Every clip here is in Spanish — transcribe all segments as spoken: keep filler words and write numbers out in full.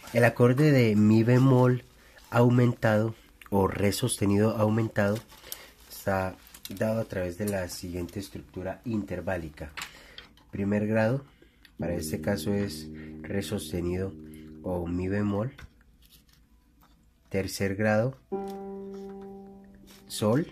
El acorde de mi bemol aumentado o re sostenido aumentado está dado a través de la siguiente estructura interválica. Primer grado, para este caso es re sostenido o mi bemol. Tercer grado, sol.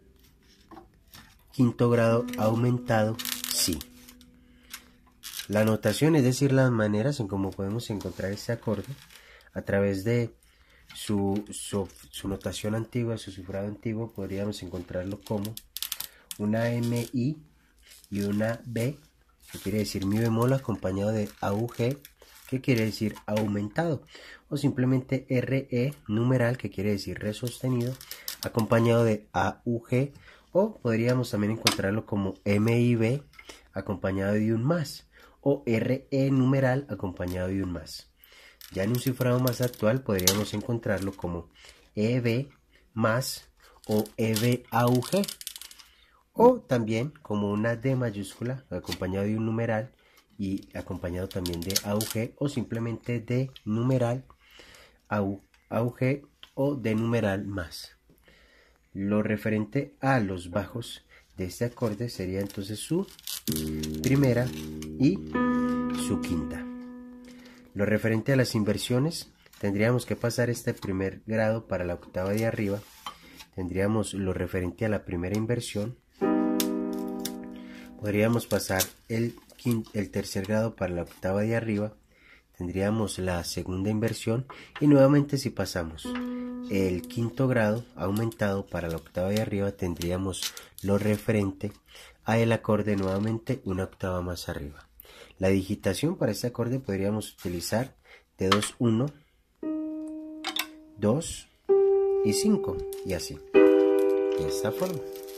Quinto grado aumentado, si. La notación, es decir, las maneras en cómo podemos encontrar este acorde a través de su, su, su notación antigua, su cifrado antiguo, podríamos encontrarlo como una M I y una B, que quiere decir mi bemol acompañado de A U G, que quiere decir aumentado, o simplemente R E numeral, que quiere decir re sostenido, acompañado de A U G, o podríamos también encontrarlo como M I B acompañado de un más, o R E numeral acompañado de un más. Ya en un cifrado más actual podríamos encontrarlo como E B más o E B A U G, o también como una D mayúscula acompañado de un numeral y acompañado también de A U G, o simplemente D numeral A U G o D numeral más. Lo referente a los bajos de este acorde sería entonces su primera y su quinta. Lo referente a las inversiones, tendríamos que pasar este primer grado para la octava de arriba. Tendríamos lo referente a la primera inversión. Podríamos pasar el, quinto, el tercer grado para la octava de arriba. Tendríamos la segunda inversión, y nuevamente si pasamos el quinto grado aumentado para la octava de arriba, tendríamos lo referente a el acorde nuevamente una octava más arriba. La digitación para este acorde podríamos utilizar de dos, uno, dos y cinco, y así, de esta forma.